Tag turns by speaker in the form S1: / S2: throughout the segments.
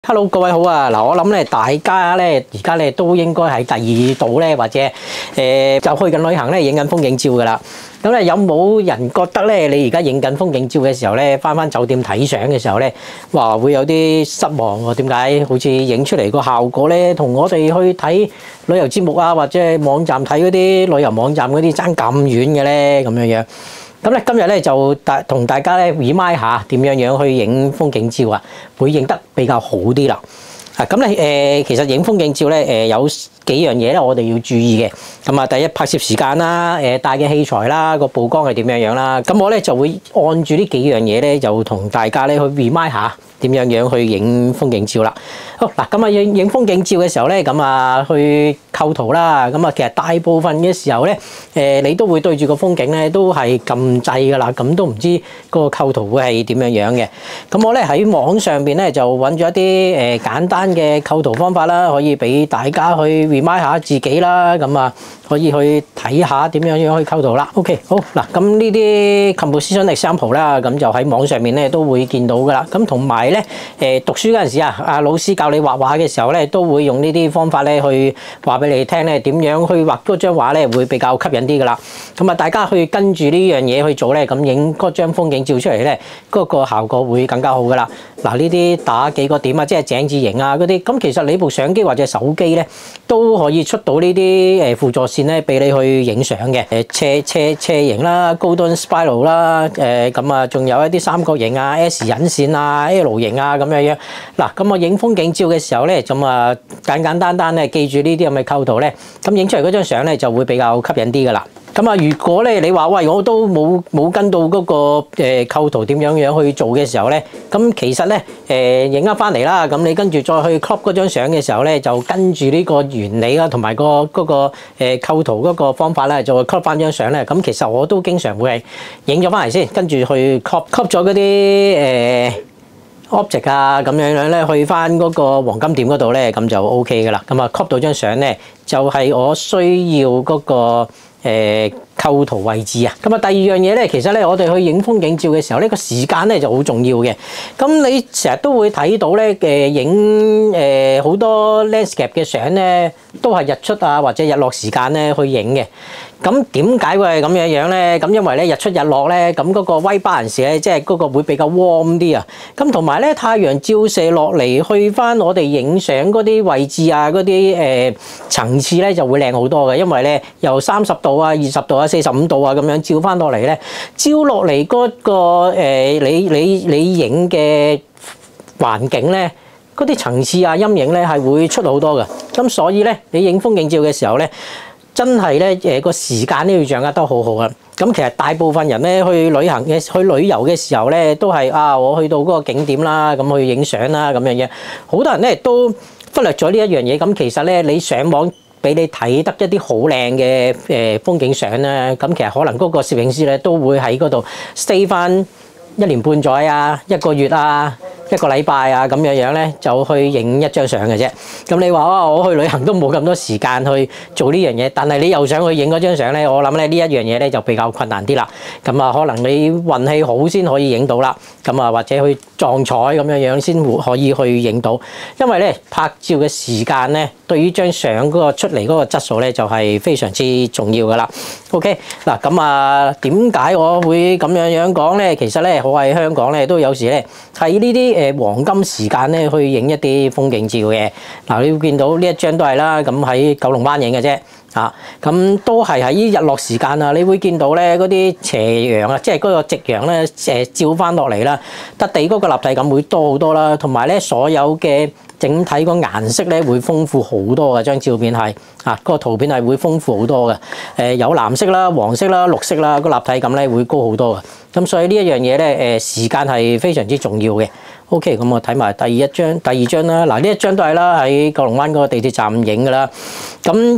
S1: Hello，各位好啊！嗱，我諗咧，大家咧而家咧都應該喺第二度咧，或者就去緊旅行咧，影緊風景照噶啦。咁咧有冇人覺得咧，你而家影緊風景照嘅時候咧，翻酒店睇相嘅時候咧，哇，會有啲失望喎？點解好似影出嚟個效果咧，同我哋去睇旅遊節目啊，或者網站睇嗰啲旅遊網站嗰啲爭咁遠嘅咧？咁樣樣。咁咧今日咧就同大家咧 remind 下點樣去影風景照啊，會影得比較好啲啦。咁咧其實影風景照咧有幾樣嘢咧，我哋要注意嘅。咁啊，第一拍攝時間啦，帶嘅器材啦，個曝光係點樣啦。咁我咧就會按住呢幾樣嘢咧，就同大家咧去 remind 下點樣去影風景照啦。好嗱，咁啊影風景照嘅時候咧，咁啊去構圖啦。咁啊其實大部分嘅時候咧，你都會對住個風景咧，都係撳掣噶啦。咁都唔知個構圖會係點樣嘅。咁我咧喺網上邊咧就揾咗一啲簡單嘅構圖方法啦，可以俾大家去 remind 下自己啦。咁啊可以去睇下點樣去構圖啦。OK， 好嗱，咁呢啲 composition example 啦，咁就喺網上面咧都會見到噶啦。咁同埋咧讀書嗰陣時啊，老師教你畫畫嘅時候咧，都會用呢啲方法咧去話俾你聽咧，點樣去畫嗰張畫咧會比較吸引啲噶啦。咁啊，大家去跟住呢樣嘢去做咧，咁影嗰張風景照出嚟咧，嗰個效果會更加好噶啦。嗱，呢啲打幾個點啊，即係井字形啊嗰啲，咁其實你部相機或者手機咧都可以出到呢啲輔助線咧，俾你去影相嘅。斜形啦，高端 spiral 啦，咁啊，仲有一啲三角形啊、S 引線啊、L 型啊咁樣。嗱，咁我影風景照嘅時候咧，咁啊簡單咧，記住呢啲咁嘅構圖咧，咁影出嚟嗰張相咧就會比較吸引啲噶啦。咁啊，如果咧你話喂，我都冇跟到嗰個構圖點樣去做嘅時候咧，咁其實咧影咗翻嚟啦，咁你跟住再去 crop 嗰張相嘅時候咧，就跟住呢個原理啦，同埋嗰個構圖嗰個方法咧，就 crop 翻張相咧。咁其實我都經常會係影咗翻嚟先，跟住去 crop 咗嗰啲object 啊，咁樣咧，去翻嗰個黃金點嗰度咧，咁就 OK 噶啦。咁啊 crop 到張相咧，就係我需要嗰個構圖位置啊。咁啊，第二樣嘢咧，其實咧，我哋去影風景照嘅時候呢，個時間咧就好重要嘅。咁你成日都會睇到咧，影好多 landscape 嘅相咧，都係日出啊或者日落時間咧去影嘅。咁點解會係咁樣咧？咁因為咧日出日落咧，咁嗰個 white balance 咧，即係嗰個會比較 warm 啲啊。咁同埋咧，太陽照射落嚟，去翻我哋影相嗰啲位置啊，嗰啲層次咧就會靚好多嘅。因為咧由30度啊、20度啊、45度啊咁樣照翻落嚟咧，照落嚟嗰個你影嘅環境咧，嗰啲層次啊、陰影咧係會出好多嘅。咁所以咧，你影風景照嘅時候咧，真係咧個時間都要掌握得好好啊！咁其實大部分人咧去旅遊嘅時候咧，都係我去到嗰個景點啦，咁去影相啦咁樣。好多人咧都忽略咗呢一樣嘢。咁其實咧，你上網俾你睇得一啲好靚嘅風景相咧，咁其實可能嗰個攝影師咧都會喺嗰度 stay 翻1年半載啊、1個月啊、1個禮拜啊咁樣咧，就去影一張相嘅啫。咁你話我去旅行都冇咁多時間去做呢樣嘢，但係你又想去影嗰張相咧，我諗咧呢一樣嘢咧就比較困難啲啦。咁啊，可能你運氣好先可以影到啦。咁啊，或者去撞彩咁樣先可以去影到。因為咧拍照嘅時間咧，對於張相嗰個出嚟嗰個質素咧就係非常之重要噶啦。OK， 嗱咁啊，點解我會咁樣講咧？其實咧，我喺香港咧都有時咧喺呢啲黃金時間咧去影一啲風景照嘅。嗱，你會見到呢一張都係啦，咁喺九龍灣影嘅啫。咁都係喺日落時間啊！你會見到咧嗰啲斜陽啊，即係嗰個夕陽咧照翻落嚟啦，笪地嗰個立體感會多好多啦，同埋咧所有嘅整體個顏色咧會豐富好多嘅。張照片係個圖片係會豐富好多嘅。有藍色啦、黃色啦、綠色啦，個立體感咧會高好多嘅。咁所以呢一樣嘢咧時間係非常之重要嘅。OK， 咁我睇埋第二張啦。嗱，呢一張都係啦，喺九龍灣嗰個地鐵站影㗎啦。咁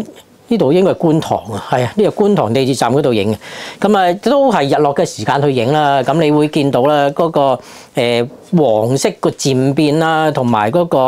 S1: 呢度應該係觀塘啊，係啊，呢個觀塘地鐵站嗰度影嘅。咁啊，都係日落嘅時間去影啦。咁你會見到啦，嗰個黃色個漸變啦，同埋嗰個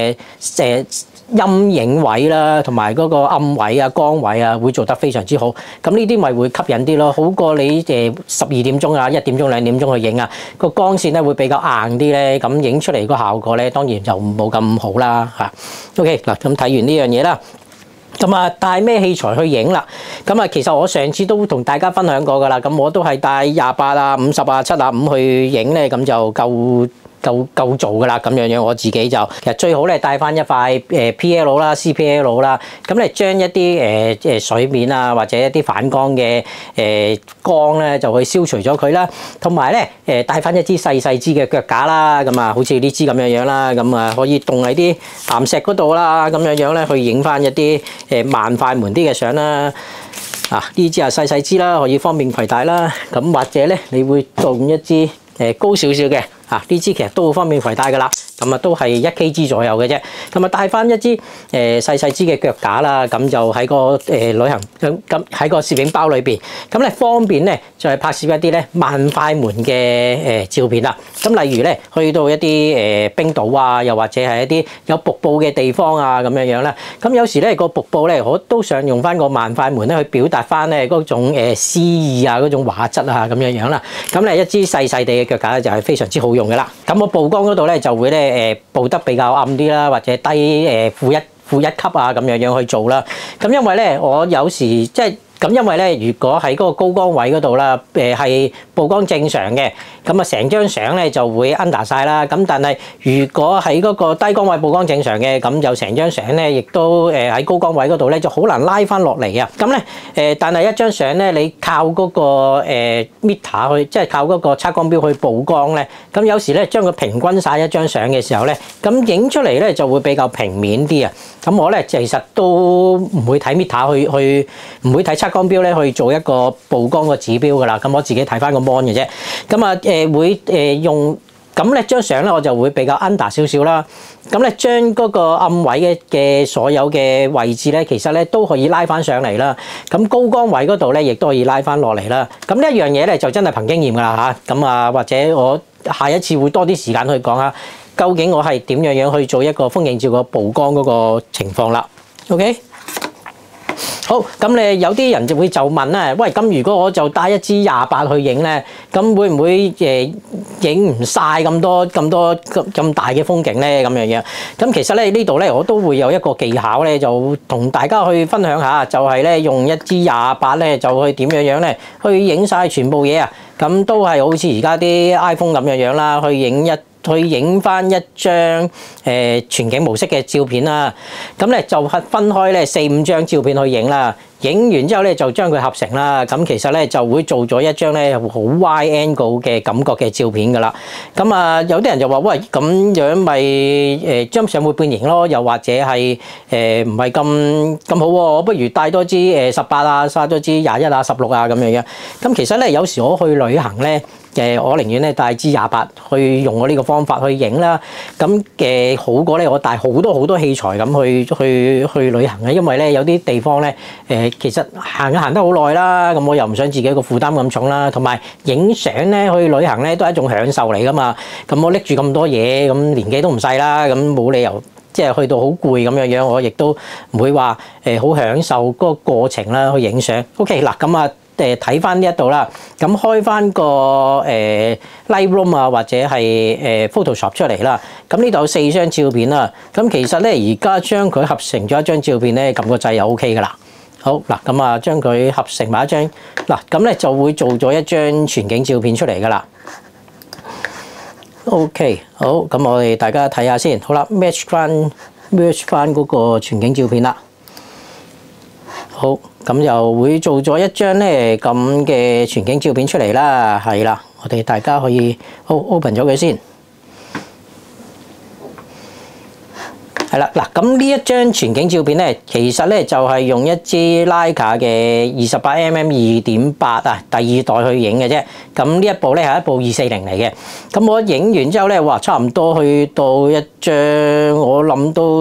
S1: 陰影位啦，同埋嗰個暗位啊、光位啊，會做得非常之好。咁呢啲咪會吸引啲咯，好過你12點鐘啊、1點鐘、2點鐘去影啊，個光線咧會比較硬啲咧，咁影出嚟個效果咧當然就冇咁好啦嚇。OK 嗱，咁睇完呢樣嘢啦。咁啊，帶咩器材去影啦？咁啊，其實我上次都同大家分享過㗎啦。咁我都係帶28啊、50啊、7.5去影咧，咁就夠做㗎啦。咁樣我自己就其實最好咧帶翻一塊PL 啦、CPL 啦。咁咧將一啲水面啊或者一啲反光嘅光咧就去消除咗佢啦。同埋咧帶翻一支細支嘅腳架啦。咁啊，好似呢支咁樣啦。咁啊，可以棟喺啲岩石嗰度啦。咁樣咧去影翻一啲慢快門啲嘅相啦。啊，呢支係細支啦，可以方便攜帶啦。咁或者咧，你會棟一支高少少嘅。呢支其實都好方便攜帶㗎啦，咁啊都係1kg 左右嘅啫。咁啊帶翻一支細支嘅腳架啦，咁就喺個旅行咁喺個攝影包裏邊，咁咧方便咧就係拍攝一啲咧慢快門嘅照片啦。咁例如咧去到一啲冰島啊，又或者係一啲有瀑布嘅地方啊咁樣啦。咁有時咧個瀑布咧，我都想用翻個慢快門咧去表達翻咧嗰種詩意啊、嗰種畫質啊咁樣啦。咁咧一支細地嘅腳架咧就係非常之好用嘅啦。咁我曝光嗰度咧就會咧曝得比較暗啲啦，或者低負一級啊咁樣去做啦。咁因為咧我有時即係咁，因為咧如果喺嗰個高光位嗰度啦，係曝光正常嘅，咁啊成張相咧就會 under 晒啦。咁但係如果喺嗰個低光位曝光正常嘅，咁就成張相咧亦都喺高光位嗰度咧就好難拉翻落嚟啊。咁咧但係一張相咧你靠嗰個meter 去，即係靠嗰個測光錶去曝光咧，咁有時咧將佢平均晒一張相嘅時候咧，咁影出嚟咧就會比較平面啲啊。咁我咧其實都唔會睇 meter 去唔會睇測光錶咧去做一個曝光個指標㗎啦。咁我自己睇翻個 mon 嘅啫。咁啊會用咁咧張相咧我就會比較 under 少少啦。咁咧將嗰個暗位嘅所有嘅位置咧，其實咧都可以拉翻上嚟啦。咁高光位嗰度咧，亦都可以拉翻落嚟啦。咁呢一樣嘢咧就真係憑經驗㗎啦嚇。咁啊或者我下一次會多啲時間去講下，究竟我係點樣去做一個風景照個曝光嗰個情況啦。OK。好，咁你有啲人就會問咧，喂，咁如果我就帶一支28去影咧，咁會唔會影唔晒咁大嘅風景咧？咁樣。咁其實咧呢度咧我都會有一個技巧咧，就同大家去分享下，就係咧用一支28咧就去點樣咧，去影晒全部嘢啊！咁都係好似而家啲 iPhone 咁樣啦，去影翻一張全景模式嘅照片啦。咁咧就分開咧4-5張照片去影啦。影完之後咧就將佢合成啦。咁其實咧就會做咗一張咧好 wide angle 嘅感覺嘅照片㗎啦。咁啊有啲人就話喂，咁樣咪張相會變形咯，又或者係唔係咁好喎？我不如帶多支18啊，帶多支21啊、16啊咁樣。咁其實咧有時我去旅行咧。我寧願咧帶支28去用我呢個方法去影啦，咁好過咧我帶好多器材咁去旅行嘅，因為咧有啲地方咧其實行得好耐啦，咁我又唔想自己個負擔咁重啦，同埋影相咧去旅行咧都係一種享受嚟噶嘛，咁我拎住咁多嘢，咁年紀都唔細啦，咁冇理由即係去到好攰咁樣，我亦都唔會話好享受嗰個過程啦去影相。OK 嗱，咁啊。睇翻呢一度啦，咁開翻個Lightroom 啊，或者係Photoshop 出嚟啦。咁呢度有4張照片啦。咁其實咧，而家將佢合成咗一張照片咧，撳個掣就 OK 噶啦。好嗱，咁啊將佢合成埋一張嗱，咁咧就會做咗一張全景照片出嚟噶啦。OK，好，咁我哋大家睇下先。好啦，merge 翻嗰個全景照片啦。好，咁又會做咗一張咧咁嘅全景照片出嚟啦，係啦，我哋大家可以 open 咗佢先，係啦，嗱，咁呢一張全景照片咧，其實咧就係用一支 Leica 嘅28mm 2.8啊，第2代去影嘅啫。咁呢一部咧係一部240嚟嘅。咁我影完之後咧，哇，差唔多去到一張，我諗都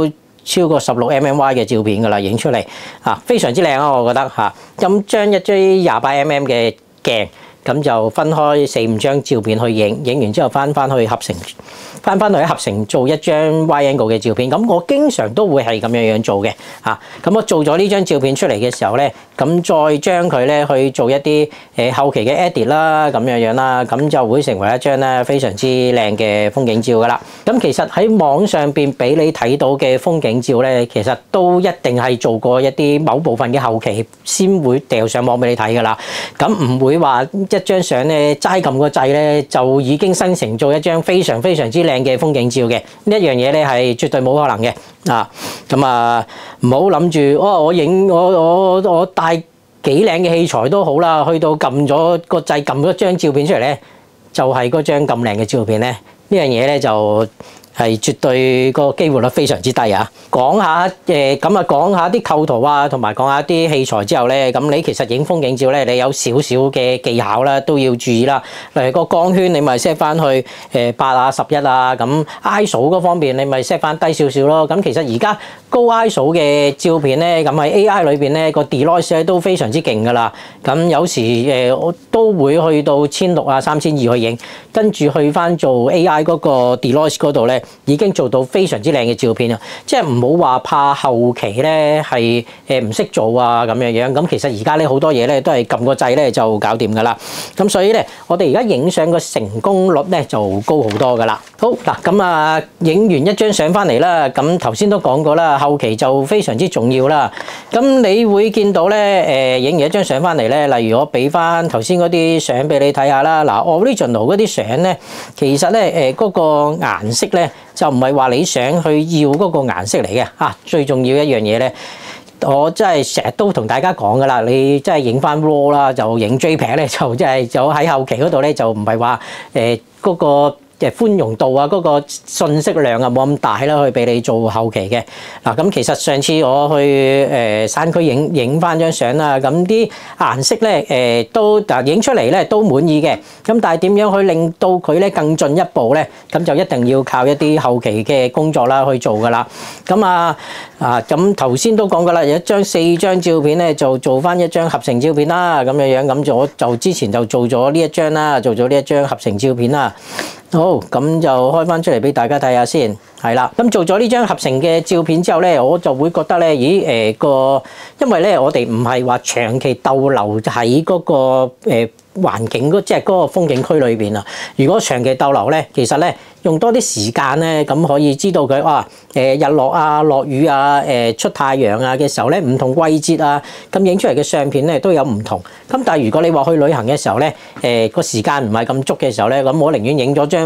S1: 超過16mm 嘅照片㗎啦，影出嚟非常之靚啊！我覺得咁將一支28mm嘅鏡，咁就分開4-5張照片去影，影完之後翻去合成做一張 wide angle 嘅照片。咁我經常都會係咁樣做嘅咁我做咗呢張照片出嚟嘅時候咧，咁再將佢咧去做一啲後期嘅 edit 啦，咁樣啦，咁就會成為一張咧非常之靚嘅風景照噶啦。咁其實喺網上邊俾你睇到嘅風景照咧，其實都一定係做過一啲某部分嘅後期先會掉上網俾你睇噶啦。咁唔會話一張相咧齋撳個掣咧就已經生成做一張非常非常之靚嘅風景照嘅，呢一樣嘢咧係絕對冇可能嘅咁唔好諗住我帶幾靚嘅器材都好啦，去到撳咗個掣撳咗張照片出嚟咧，就係嗰張咁靚嘅照片咧，呢樣嘢咧就係絕對個機會率非常之低啊！講下啲構圖啊，同埋講下啲器材之後咧，咁你其實影風景照咧，你有少少嘅技巧啦，都要注意啦。例如個光圈，你咪 set 翻去8啊、11啊，咁 ISO 嗰方面你咪 set 翻低少少咯。咁其實而家高 ISO 嘅照片咧，咁喺 AI 裏邊咧個 denoise 咧都非常之勁噶啦。咁有時我都會去到1600啊、3200去影，跟住去翻做 AI 嗰個 denoise 嗰度咧。已經做到非常之靚嘅照片啊！即係唔好話怕後期咧係唔識做啊咁樣。咁其實而家咧好多嘢咧都係撳個掣咧就搞掂噶啦。咁所以咧我哋而家影相個成功率咧就高好多噶啦。好嗱，咁影完一張相翻嚟啦，咁頭先都講過啦，後期就非常之重要啦。咁你會見到咧影完一張相翻嚟咧，例如我俾翻頭先嗰啲相俾你睇下啦。嗱，original嗰啲相咧，其實咧嗰個顏色咧就唔係話你想去要嗰個顏色嚟嘅最重要一樣嘢咧，我真係成日都同大家講噶啦，你真係影翻 raw 啦，就影 JPEG 咧，就真係就喺後期嗰度咧，就唔係話嗰個寬容度啊，嗰個信息量啊冇咁大啦，去俾你做後期嘅嗱。咁其實上次我去山區影翻張相啦，咁啲顏色咧都影出嚟咧都滿意嘅。咁但係點樣去令到佢咧更進一步咧？咁就一定要靠一啲後期嘅工作啦去做噶啦。咁咁頭先都講過啦，有4張照片咧就做翻一張合成照片啦，咁樣咁我就之前就做咗呢一張啦，做咗呢一張合成照片啦。好，咁就開翻出嚟俾大家睇下先，係啦。咁做咗呢張合成嘅照片之後咧，我就會覺得咧，因為咧我哋唔係話長期逗留喺嗰個環境即係嗰個風景區裏邊啊。如果長期逗留咧，其實咧用多啲時間咧，咁可以知道佢日落啊、落雨啊、出太陽啊嘅時候咧，唔同季節啊，咁影出嚟嘅相片咧都有唔同。咁但係如果你話去旅行嘅時候咧，個時間唔係咁足嘅時候咧，咁我寧願影咗張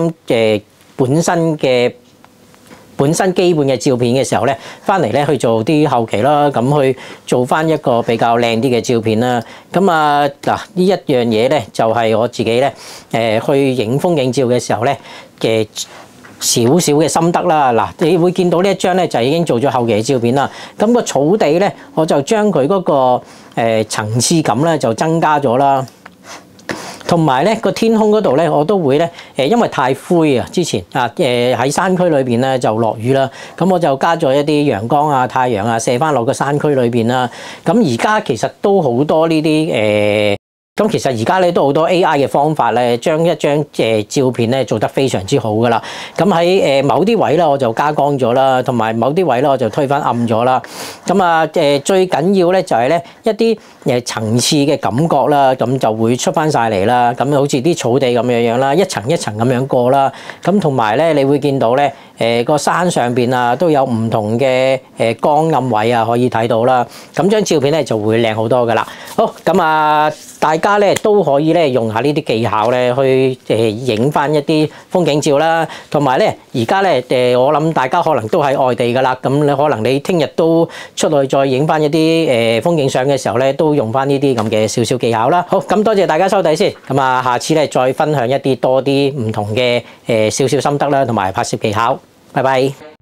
S1: 本身基本嘅照片嘅時候咧，翻嚟咧去做啲後期啦，咁去做翻一個比較靚啲嘅照片啦。咁嗱呢一樣嘢咧，就係我自己咧去影風景照嘅時候咧嘅少少嘅心得啦。嗱，你會見到呢一張咧就已經做咗後期嘅照片啦。咁個草地咧，我就將佢嗰個層次感咧就增加咗啦。同埋咧個天空嗰度咧，我都會咧因為太灰啊，之前喺山區裏邊咧就落雨啦，咁我就加咗一啲陽光啊、太陽啊射翻落個山區裏邊啦。咁而家其實都好多呢啲咁其實而家咧都好多 AI 嘅方法咧，將一張照片咧做得非常之好噶啦。咁喺某啲位咧我就加光咗啦，同埋某啲位咧我就推翻暗咗啦。咁最緊要咧就係咧一啲層次嘅感覺啦，咁就會出翻晒嚟啦。咁好似啲草地咁樣啦，一層一層咁樣過啦。咁同埋咧，你會見到咧個山上邊啊都有唔同嘅光暗位啊可以睇到啦。咁張照片咧就會靚好多噶啦。好，咁大家咧都可以咧用下呢啲技巧咧去影翻一啲風景照啦，同埋咧而家咧我諗大家可能都喺外地噶啦，咁你可能你聽日都出去再影翻一啲風景相嘅時候咧，都用翻呢啲咁嘅少少技巧啦。好，咁多謝大家收睇先，咁下次咧再分享一啲多啲唔同嘅少少心得啦，同埋拍攝技巧。拜拜。